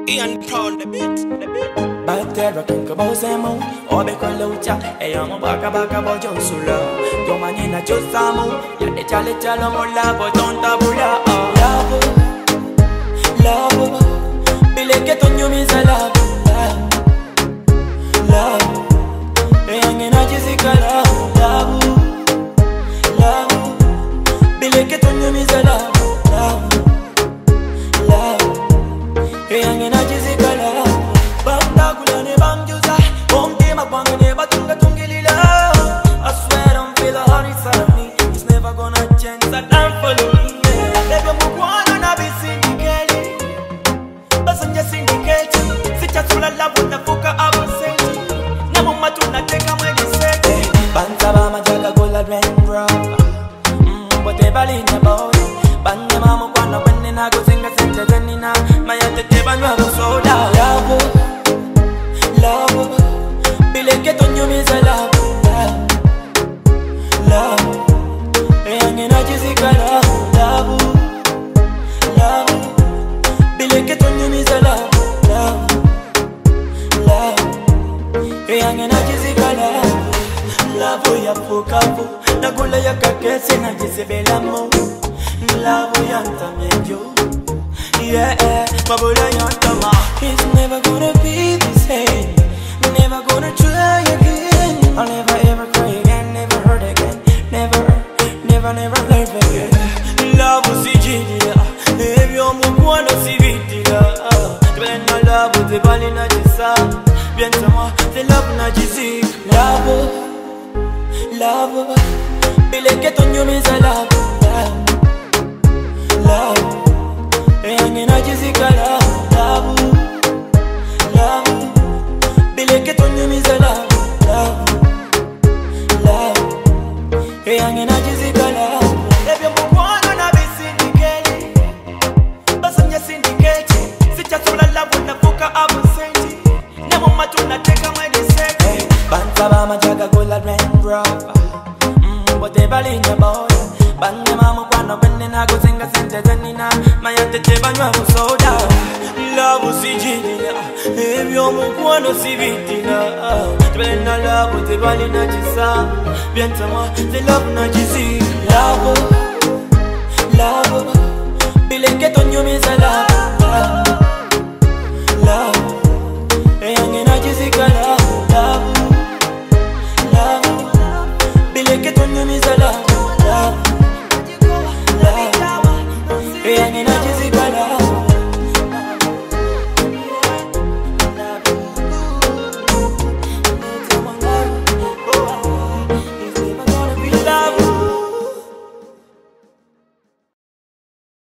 Ian Proud the beat. Batera kanka bozemo, obe con lucha, e amo baka bojo sula. Domani na chosamu, ya de chale chalo mola tonta bula. Love, bile que toño mi sala. Love, e angena jessica love, bile que toño mi sala. Love, e angena jessica love. I swear I don't feel a heart inside of me. It's never gonna change, I don't follow me. Baby, I'm going to be syndicated. But I'm just syndicated. Si c'è sulla la vuota fuoca a senti. Na mamma tu na te come di sete. Banta ba ma jaga con la raindrop. Whatever in the body. Banda mama quando venne na go singa sente tenina. Ma ya te ba nuovo soda. Love, bile che toño mi sa love. Love, e angena jessica love, bile che toño mi sa love, e angena jessica love ya fukavu, na gula ya kakese na jisebela mo, love ya ntamejo, yeah, mabula ya ntama. It's never gonna be the same, never gonna try again. I'll never ever cry again, never hurt again, never love again. Love si jidila, ebyo mukwana si vitila. Tupenda love te bali na jisa, bienta moi te love na jisi. Love, bile que toño mi sa love, e angena jessica love, bile que toño mi sa love. Hey, angena jessica love. Baby, I'm going to be syndicated. But I'm just syndicated. Si c'è sulla la vuota fuoca a senti. Na mamma tu na te come di sete. Banta ba ma jaga con la raindrop. Whatever in your body. Banda mama quando venne na go singa sente tenina. Ma ya te ba nuovo soda. Love si jidila, ebyo mukwano si vitila. Tupenda love te bali na jisa, bienta moi te love na jisi. Love, bile que toño mi sa love.